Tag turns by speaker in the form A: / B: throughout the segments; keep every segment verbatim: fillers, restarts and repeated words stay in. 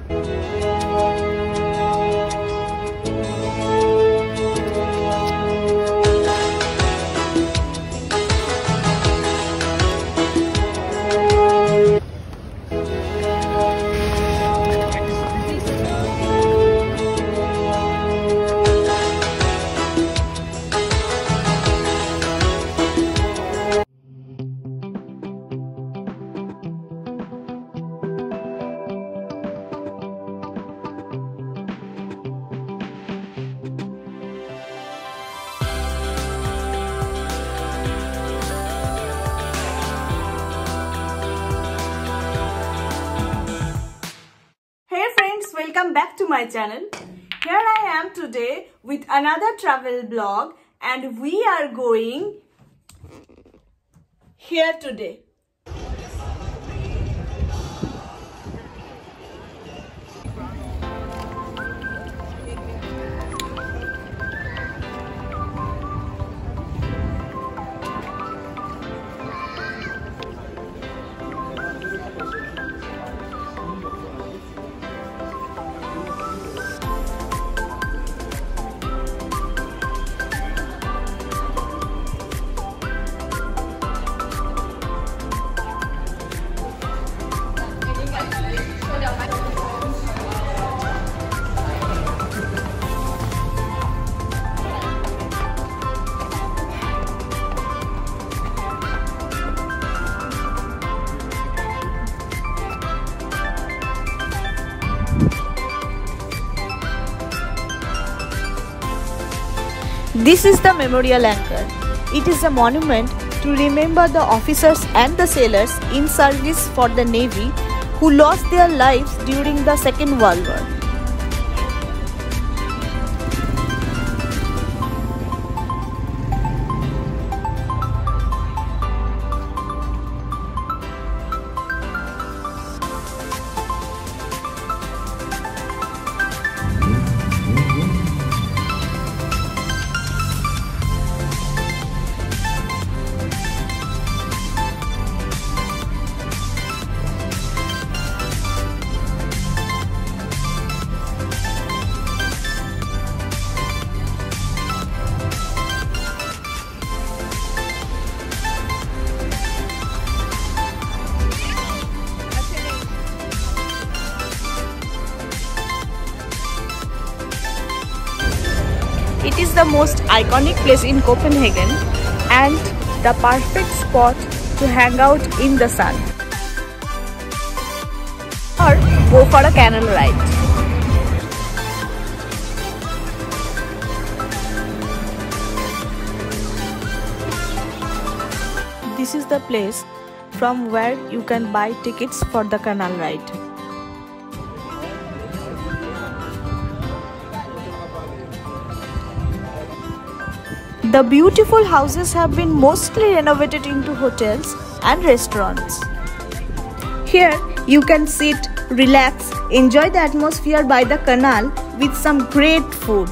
A: Welcome back to my channel. Here I am today with another travel vlog, and we are going here today.
B: This is the memorial anchor. It is a monument to remember the officers and the sailors in service for the Navy who lost their lives during the Second World War. It is the most iconic place in Copenhagen and the perfect spot to hang out in the sun or go for a canal ride. This is the place from where you can buy tickets for the canal ride. The beautiful houses have been mostly renovated into hotels and restaurants. Here you can sit, relax, enjoy the atmosphere by the canal with some great food.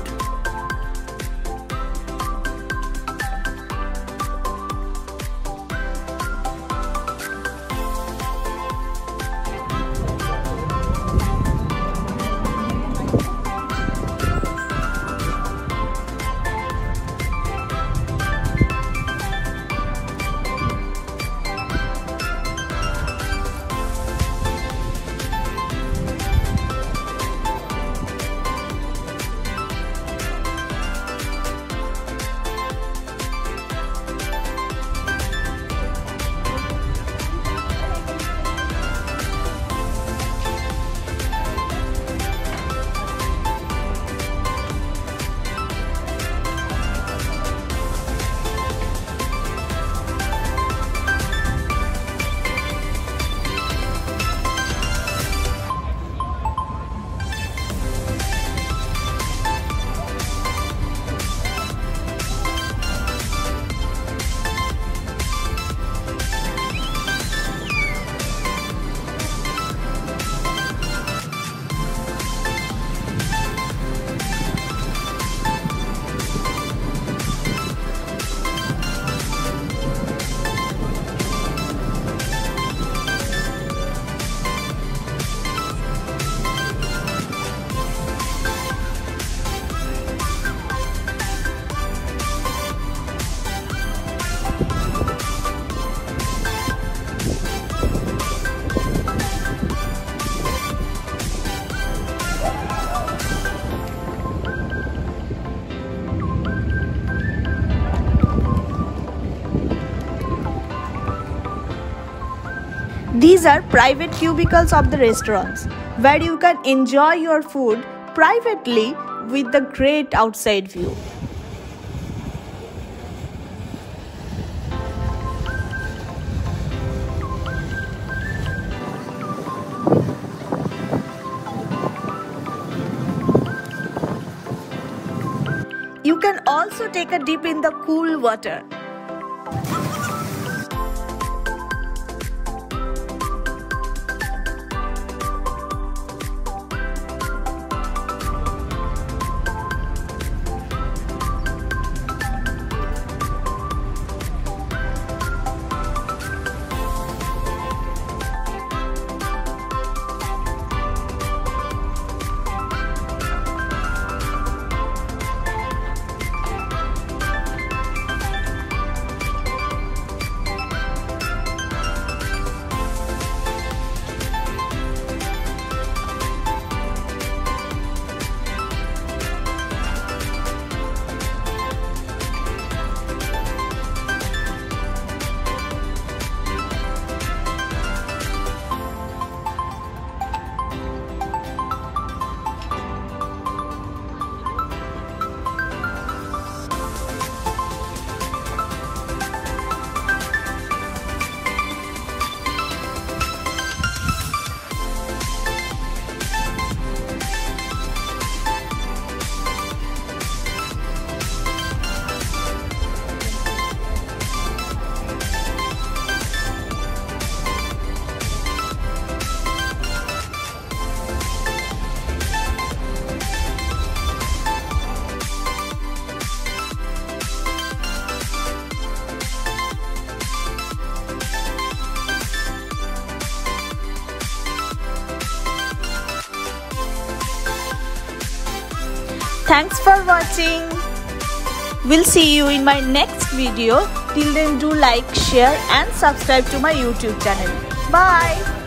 B: These are private cubicles of the restaurants where you can enjoy your food privately with the great outside view. You can also take a dip in the cool water. Thanks for watching. We'll see you in my next video. Till then, do like, share and subscribe to my YouTube channel. Bye.